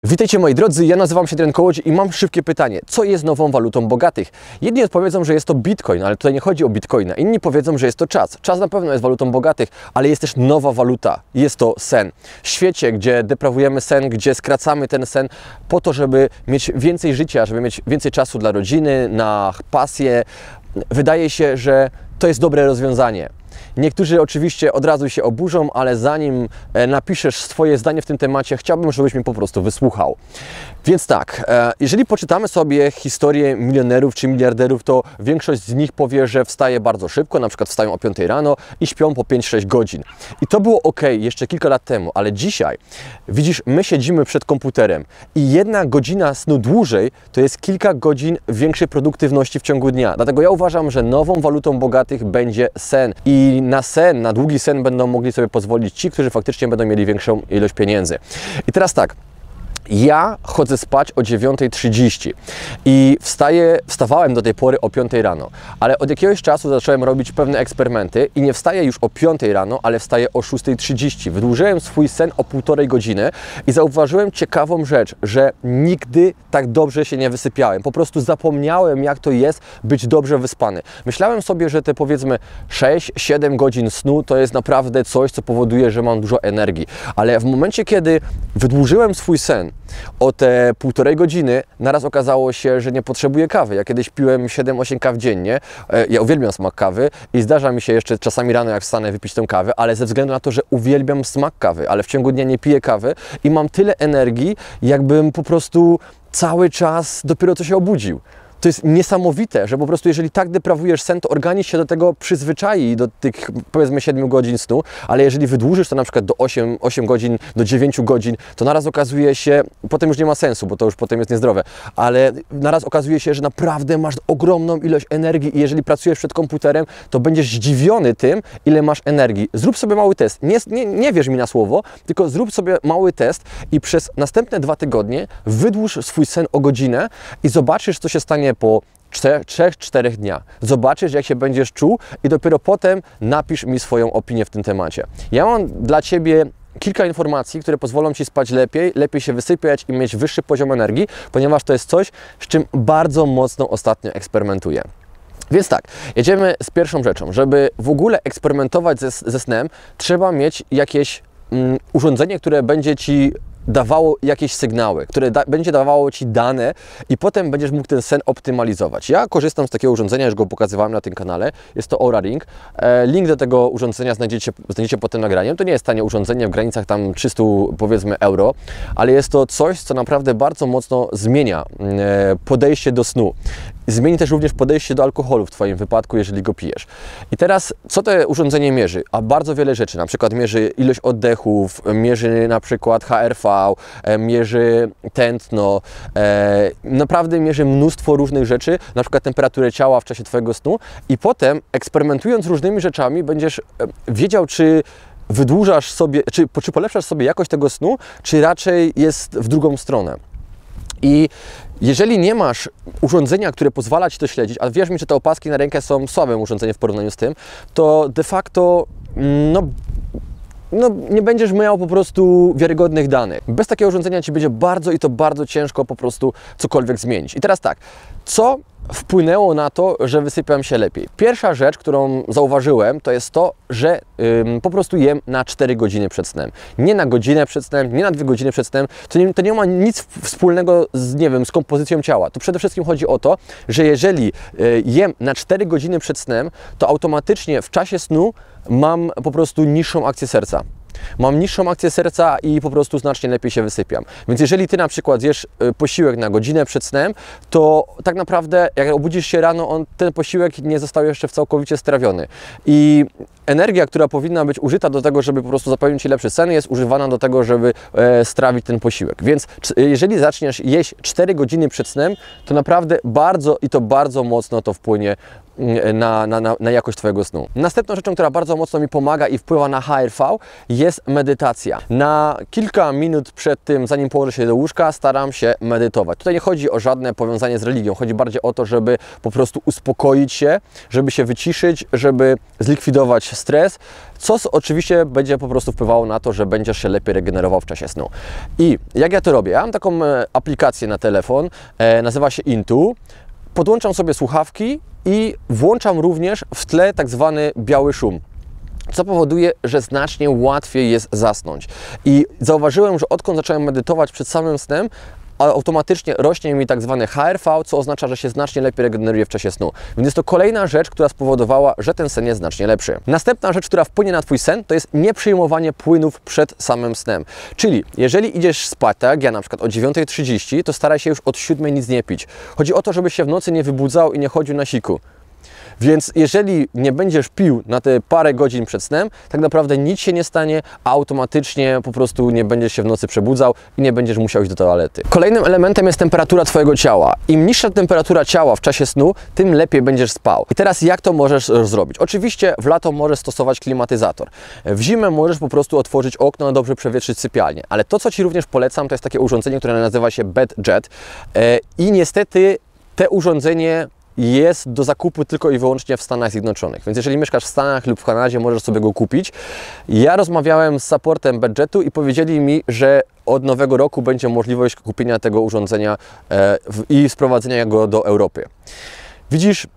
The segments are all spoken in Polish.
Witajcie moi drodzy, ja nazywam się Adrian Kołodziej i mam szybkie pytanie. Co jest nową walutą bogatych? Jedni odpowiedzą, że jest to Bitcoin, ale tutaj nie chodzi o Bitcoina. Inni powiedzą, że jest to czas. Czas na pewno jest walutą bogatych, ale jest też nowa waluta. Jest to sen. W świecie, gdzie deprawujemy sen, gdzie skracamy ten sen po to, żeby mieć więcej życia, żeby mieć więcej czasu dla rodziny, na pasję, wydaje się, że to jest dobre rozwiązanie. Niektórzy oczywiście od razu się oburzą, ale zanim napiszesz swoje zdanie w tym temacie, chciałbym, żebyś mnie po prostu wysłuchał. Więc tak, jeżeli poczytamy sobie historię milionerów czy miliarderów, to większość z nich powie, że wstaje bardzo szybko, na przykład wstają o 5 rano i śpią po 5-6 godzin. I to było ok jeszcze kilka lat temu, ale dzisiaj, widzisz, my siedzimy przed komputerem i 1 godzina snu dłużej to jest kilka godzin większej produktywności w ciągu dnia. Dlatego ja uważam, że nową walutą bogatych będzie sen. I na sen, na długi sen będą mogli sobie pozwolić ci, którzy faktycznie będą mieli większą ilość pieniędzy. I teraz tak. Ja chodzę spać o 9:30 i wstawałem do tej pory o 5 rano, ale od jakiegoś czasu zacząłem robić pewne eksperymenty i nie wstaję już o 5 rano, ale wstaję o 6:30. Wydłużyłem swój sen o 1,5 godziny i zauważyłem ciekawą rzecz, że nigdy tak dobrze się nie wysypiałem. Po prostu zapomniałem, jak to jest być dobrze wyspany. Myślałem sobie, że te powiedzmy 6-7 godzin snu to jest naprawdę coś, co powoduje, że mam dużo energii, ale w momencie, kiedy wydłużyłem swój sen o te 1,5 godziny, naraz okazało się, że nie potrzebuję kawy. Ja kiedyś piłem 7-8 kaw dziennie. Ja uwielbiam smak kawy i zdarza mi się jeszcze czasami rano, jak wstanę, wypić tę kawę, ale ze względu na to, że uwielbiam smak kawy, ale w ciągu dnia nie piję kawy i mam tyle energii, jakbym po prostu cały czas dopiero co się obudził. To jest niesamowite, że po prostu jeżeli tak deprawujesz sen, to organizm się do tego przyzwyczai, do tych powiedzmy 7 godzin snu, ale jeżeli wydłużysz to na przykład do 8 godzin, do 9 godzin, to naraz okazuje się, potem już nie ma sensu, bo to już potem jest niezdrowe, ale naraz okazuje się, że naprawdę masz ogromną ilość energii i jeżeli pracujesz przed komputerem, to będziesz zdziwiony tym, ile masz energii. Zrób sobie mały test, nie wierz mi na słowo, tylko zrób sobie mały test i przez następne 2 tygodnie wydłuż swój sen o godzinę i zobaczysz, co się stanie po 3-4 dniach. Zobaczysz, jak się będziesz czuł i dopiero potem napisz mi swoją opinię w tym temacie. Ja mam dla Ciebie kilka informacji, które pozwolą Ci spać lepiej się wysypiać i mieć wyższy poziom energii, ponieważ to jest coś, z czym bardzo mocno ostatnio eksperymentuję. Więc tak, jedziemy z pierwszą rzeczą. Żeby w ogóle eksperymentować ze snem, trzeba mieć jakieś urządzenie, które będzie Ci dawało jakieś sygnały, które będzie dawało Ci dane i potem będziesz mógł ten sen optymalizować. Ja korzystam z takiego urządzenia, już go pokazywałem na tym kanale, jest to Oura Ring. Link do tego urządzenia znajdziecie pod tym nagraniem. To nie jest tanie urządzenie w granicach tam 300 powiedzmy euro, ale jest to coś, co naprawdę bardzo mocno zmienia podejście do snu. Zmieni też również podejście do alkoholu w Twoim wypadku, jeżeli go pijesz. I teraz, co to urządzenie mierzy? A bardzo wiele rzeczy, na przykład mierzy ilość oddechów, mierzy na przykład HRV, mierzy tętno, naprawdę mierzy mnóstwo różnych rzeczy, na przykład temperaturę ciała w czasie Twojego snu i potem eksperymentując różnymi rzeczami będziesz wiedział, czy wydłużasz sobie, czy polepszasz sobie jakość tego snu, czy raczej jest w drugą stronę. I jeżeli nie masz urządzenia, które pozwala Ci to śledzić, a wierz mi, że te opaski na rękę są słabym urządzeniem w porównaniu z tym, to de facto nie będziesz miał po prostu wiarygodnych danych. Bez takiego urządzenia Ci będzie bardzo i to bardzo ciężko po prostu cokolwiek zmienić. I teraz tak, co wpłynęło na to, że wysypiam się lepiej? Pierwsza rzecz, którą zauważyłem, to jest to, że po prostu jem na 4 godziny przed snem. Nie na godzinę przed snem, nie na 2 godziny przed snem. To nie ma nic wspólnego z, nie wiem, z kompozycją ciała. Tu przede wszystkim chodzi o to, że jeżeli jem na 4 godziny przed snem, to automatycznie w czasie snu mam po prostu niższą akcję serca. Mam niższą akcję serca i po prostu znacznie lepiej się wysypiam. Więc jeżeli Ty na przykład zjesz posiłek na godzinę przed snem, to tak naprawdę jak obudzisz się rano, ten posiłek nie został jeszcze całkowicie strawiony. I energia, która powinna być użyta do tego, żeby po prostu zapewnić Ci lepszy sen, jest używana do tego, żeby strawić ten posiłek. Więc jeżeli zaczniesz jeść 4 godziny przed snem, to naprawdę bardzo mocno to wpłynie na jakość Twojego snu. Następną rzeczą, która bardzo mocno mi pomaga i wpływa na HRV, jest medytacja. Na kilka minut przed tym, zanim położę się do łóżka, staram się medytować. Tutaj nie chodzi o żadne powiązanie z religią, chodzi bardziej o to, żeby po prostu uspokoić się, żeby się wyciszyć, żeby zlikwidować stres, co oczywiście będzie po prostu wpływało na to, że będziesz się lepiej regenerował w czasie snu. I jak ja to robię? Ja mam taką aplikację na telefon, nazywa się Intu. Podłączam sobie słuchawki i włączam również w tle tak zwany biały szum, co powoduje, że znacznie łatwiej jest zasnąć. I zauważyłem, że odkąd zacząłem medytować przed samym snem, automatycznie rośnie mi tak zwany HRV, co oznacza, że się znacznie lepiej regeneruje w czasie snu. Więc jest to kolejna rzecz, która spowodowała, że ten sen jest znacznie lepszy. Następna rzecz, która wpłynie na Twój sen, to jest nieprzyjmowanie płynów przed samym snem. Czyli jeżeli idziesz spać, tak jak ja na przykład o 9:30, to staraj się już od 7 nic nie pić. Chodzi o to, żebyś się w nocy nie wybudzał i nie chodził na siku. Więc jeżeli nie będziesz pił na te parę godzin przed snem, tak naprawdę nic się nie stanie, a automatycznie po prostu nie będziesz się w nocy przebudzał i nie będziesz musiał iść do toalety. Kolejnym elementem jest temperatura Twojego ciała. Im niższa temperatura ciała w czasie snu, tym lepiej będziesz spał. I teraz jak to możesz zrobić? Oczywiście w lato możesz stosować klimatyzator. W zimę możesz po prostu otworzyć okno, dobrze przewietrzyć sypialnię. Ale to, co Ci również polecam, to jest takie urządzenie, które nazywa się BedJet. I niestety te urządzenie jest do zakupu tylko i wyłącznie w Stanach Zjednoczonych. Więc jeżeli mieszkasz w Stanach lub w Kanadzie, możesz sobie go kupić. Ja rozmawiałem z supportem BedJetu i powiedzieli mi, że od nowego roku będzie możliwość kupienia tego urządzenia i sprowadzenia go do Europy. Widzisz,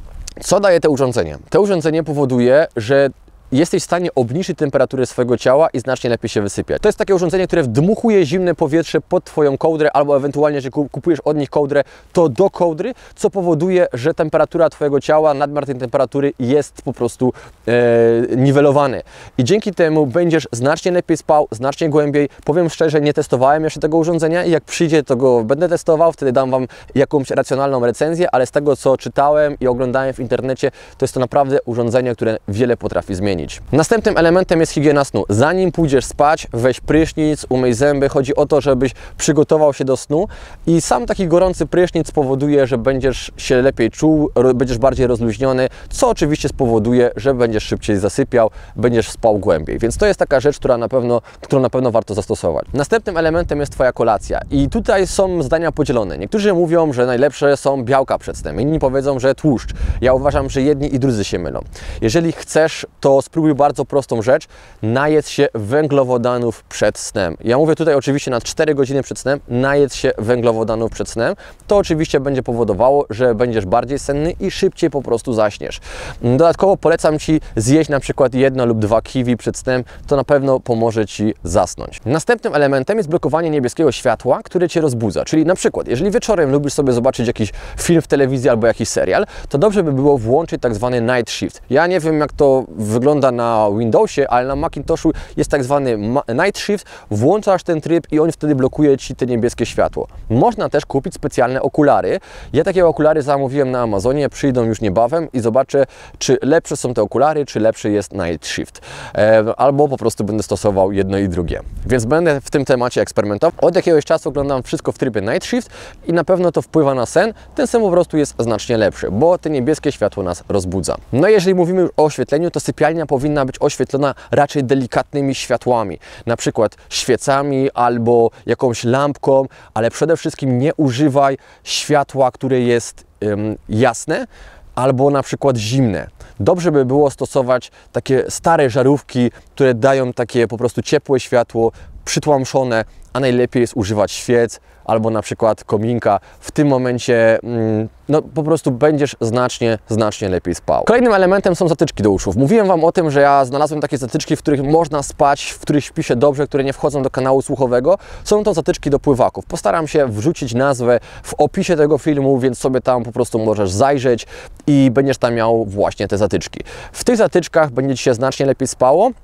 co daje to urządzenie? To urządzenie powoduje, że jesteś w stanie obniżyć temperaturę swojego ciała i znacznie lepiej się wysypiać. To jest takie urządzenie, które wdmuchuje zimne powietrze pod Twoją kołdrę, albo ewentualnie, że kupujesz od nich kołdrę, to do kołdry, co powoduje, że temperatura Twojego ciała, nadmiar tej temperatury jest po prostu niwelowany. I dzięki temu będziesz znacznie lepiej spał, znacznie głębiej. Powiem szczerze, nie testowałem jeszcze tego urządzenia i jak przyjdzie, to go będę testował, wtedy dam Wam jakąś racjonalną recenzję, ale z tego, co czytałem i oglądałem w internecie, to jest to naprawdę urządzenie, które wiele potrafi zmienić. Następnym elementem jest higiena snu. Zanim pójdziesz spać, weź prysznic, umyj zęby. Chodzi o to, żebyś przygotował się do snu i sam taki gorący prysznic spowoduje, że będziesz się lepiej czuł, będziesz bardziej rozluźniony, co oczywiście spowoduje, że będziesz szybciej zasypiał, będziesz spał głębiej. Więc to jest taka rzecz, którą na pewno warto zastosować. Następnym elementem jest Twoja kolacja i tutaj są zdania podzielone. Niektórzy mówią, że najlepsze są białka przed snem, inni powiedzą, że tłuszcz. Ja uważam, że jedni i drudzy się mylą. Jeżeli chcesz, to spróbuj bardzo prostą rzecz, najedz się węglowodanów przed snem. Ja mówię tutaj oczywiście na 4 godziny przed snem, najedz się węglowodanów przed snem. To oczywiście będzie powodowało, że będziesz bardziej senny i szybciej po prostu zaśniesz. Dodatkowo polecam Ci zjeść na przykład 1 lub 2 kiwi przed snem, to na pewno pomoże Ci zasnąć. Następnym elementem jest blokowanie niebieskiego światła, które Cię rozbudza. Czyli na przykład, jeżeli wieczorem lubisz sobie zobaczyć jakiś film w telewizji albo jakiś serial, to dobrze by było włączyć tak zwany night shift. Ja nie wiem, jak to wygląda na Windowsie, ale na Macintoshu jest tak zwany night shift. Włączasz ten tryb i on wtedy blokuje Ci te niebieskie światło. Można też kupić specjalne okulary. Ja takie okulary zamówiłem na Amazonie, przyjdą już niebawem i zobaczę, czy lepsze są te okulary, czy lepszy jest night shift. Albo po prostu będę stosował jedno i drugie. Więc będę w tym temacie eksperymentował. Od jakiegoś czasu oglądam wszystko w trybie night shift i na pewno to wpływa na sen. Ten sen po prostu jest znacznie lepszy, bo te niebieskie światło nas rozbudza. No i jeżeli mówimy już o oświetleniu, to sypialnia powinna być oświetlona raczej delikatnymi światłami, na przykład świecami albo jakąś lampką, ale przede wszystkim nie używaj światła, które jest jasne albo na przykład zimne. Dobrze by było stosować takie stare żarówki, które dają takie po prostu ciepłe światło, przytłamszone, a najlepiej jest używać świec albo na przykład kominka. W tym momencie no, po prostu będziesz znacznie lepiej spał. Kolejnym elementem są zatyczki do uszu. Mówiłem Wam o tym, że ja znalazłem takie zatyczki, w których można spać, w których śpi się dobrze, które nie wchodzą do kanału słuchowego. Są to zatyczki do pływaków. Postaram się wrzucić nazwę w opisie tego filmu, więc sobie tam po prostu możesz zajrzeć i będziesz tam miał właśnie te zatyczki. W tych zatyczkach będzie Ci się znacznie lepiej spało.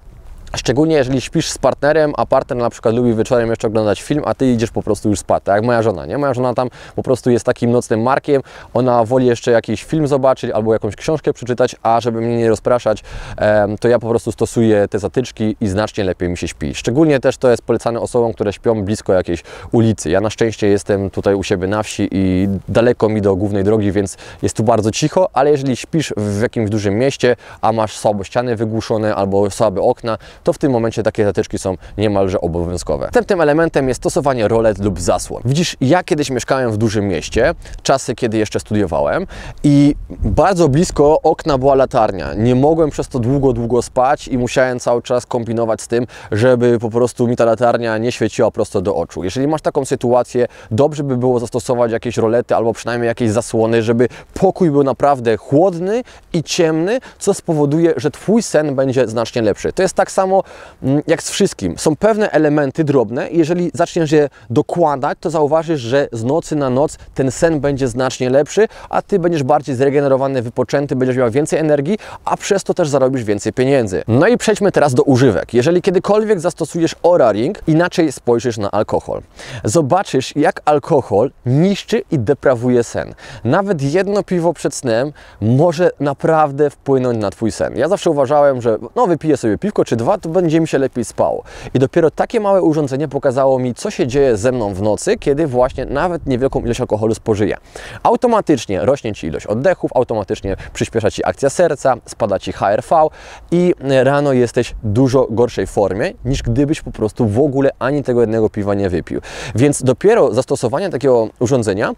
Szczególnie jeżeli śpisz z partnerem, a partner na przykład lubi wieczorem jeszcze oglądać film, a Ty idziesz po prostu już spać, tak jak moja żona, nie? Moja żona tam po prostu jest takim nocnym markiem, ona woli jeszcze jakiś film zobaczyć albo jakąś książkę przeczytać, a żeby mnie nie rozpraszać, to ja po prostu stosuję te zatyczki i znacznie lepiej mi się śpi. Szczególnie też to jest polecane osobom, które śpią blisko jakiejś ulicy. Ja na szczęście jestem tutaj u siebie na wsi i daleko mi do głównej drogi, więc jest tu bardzo cicho, ale jeżeli śpisz w jakimś dużym mieście, a masz słabo ściany wygłuszone albo słabe okna, to w tym momencie takie zatyczki są niemalże obowiązkowe. Następnym elementem jest stosowanie rolet lub zasłon. Widzisz, ja kiedyś mieszkałem w dużym mieście, czasy kiedy jeszcze studiowałem i bardzo blisko okna była latarnia. Nie mogłem przez to długo spać i musiałem cały czas kombinować z tym, żeby po prostu mi ta latarnia nie świeciła prosto do oczu. Jeżeli masz taką sytuację, dobrze by było zastosować jakieś rolety albo przynajmniej jakieś zasłony, żeby pokój był naprawdę chłodny i ciemny, co spowoduje, że Twój sen będzie znacznie lepszy. To jest tak samo jak z wszystkim. Są pewne elementy drobne i jeżeli zaczniesz je dokładać, to zauważysz, że z nocy na noc ten sen będzie znacznie lepszy, a Ty będziesz bardziej zregenerowany, wypoczęty, będziesz miał więcej energii, a przez to też zarobisz więcej pieniędzy. No i przejdźmy teraz do używek. Jeżeli kiedykolwiek zastosujesz Oura Ring, inaczej spojrzysz na alkohol. Zobaczysz, jak alkohol niszczy i deprawuje sen. Nawet jedno piwo przed snem może naprawdę wpłynąć na Twój sen. Ja zawsze uważałem, że wypiję sobie piwko czy dwa, to będzie mi się lepiej spało. I dopiero takie małe urządzenie pokazało mi, co się dzieje ze mną w nocy, kiedy właśnie nawet niewielką ilość alkoholu spożyję. Automatycznie rośnie Ci ilość oddechów, automatycznie przyspiesza Ci akcja serca, spada Ci HRV i rano jesteś w dużo gorszej formie, niż gdybyś po prostu w ogóle ani tego jednego piwa nie wypił. Więc dopiero zastosowanie takiego urządzenia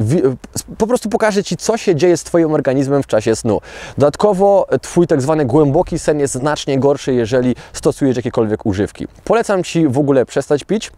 po prostu pokaże Ci, co się dzieje z Twoim organizmem w czasie snu. Dodatkowo Twój tak zwany głęboki sen jest znacznie gorszy, jeżeli stosujesz jakiekolwiek używki. Polecam Ci w ogóle przestać pić.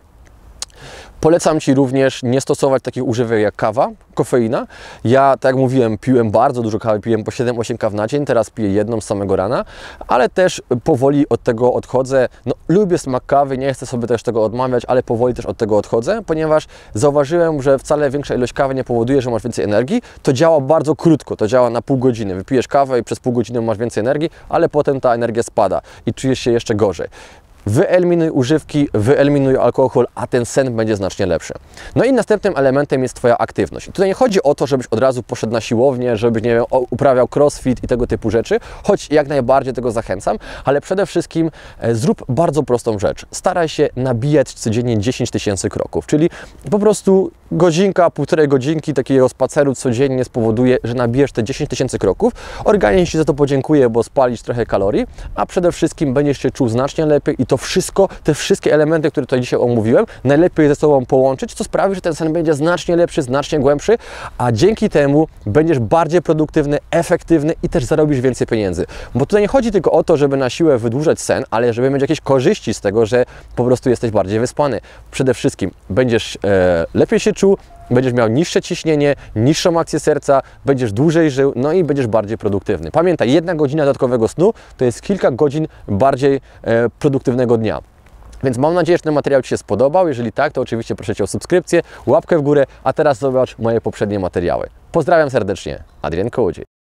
Polecam Ci również nie stosować takich używek jak kawa, kofeina. Ja, tak jak mówiłem, piłem bardzo dużo kawy, piłem po 7-8 kaw na dzień, teraz piję jedną z samego rana, ale też powoli od tego odchodzę. Lubię smak kawy, nie chcę sobie też tego odmawiać, ale powoli też od tego odchodzę, ponieważ zauważyłem, że wcale większa ilość kawy nie powoduje, że masz więcej energii. To działa bardzo krótko, to działa na pół godziny. Wypijesz kawę i przez pół godziny masz więcej energii, ale potem ta energia spada i czujesz się jeszcze gorzej. Wyeliminuj używki, wyeliminuj alkohol, a ten sen będzie znacznie lepszy. No i następnym elementem jest Twoja aktywność. I tutaj nie chodzi o to, żebyś od razu poszedł na siłownię, żebyś, nie wiem, uprawiał crossfit i tego typu rzeczy, choć jak najbardziej tego zachęcam, ale przede wszystkim zrób bardzo prostą rzecz. Staraj się nabijać codziennie 10 000 kroków, czyli po prostu godzinka, półtorej godzinki takiego spaceru codziennie spowoduje, że nabijesz te 10 000 kroków. Organizm Ci za to podziękuje, bo spalisz trochę kalorii, a przede wszystkim będziesz się czuł znacznie lepiej i to wszystko, te wszystkie elementy, które tutaj dzisiaj omówiłem, najlepiej ze sobą połączyć, co sprawi, że ten sen będzie znacznie lepszy, znacznie głębszy, a dzięki temu będziesz bardziej produktywny, efektywny i też zarobisz więcej pieniędzy. Bo tutaj nie chodzi tylko o to, żeby na siłę wydłużać sen, ale żeby mieć jakieś korzyści z tego, że po prostu jesteś bardziej wyspany. Przede wszystkim będziesz lepiej się czuł, będziesz miał niższe ciśnienie, niższą akcję serca, będziesz dłużej żył, no i będziesz bardziej produktywny. Pamiętaj, 1 godzina dodatkowego snu to jest kilka godzin bardziej produktywnego dnia. Więc mam nadzieję, że ten materiał Ci się spodobał. Jeżeli tak, to oczywiście proszę Cię o subskrypcję, łapkę w górę, a teraz zobacz moje poprzednie materiały. Pozdrawiam serdecznie, Adrian Kołodziej.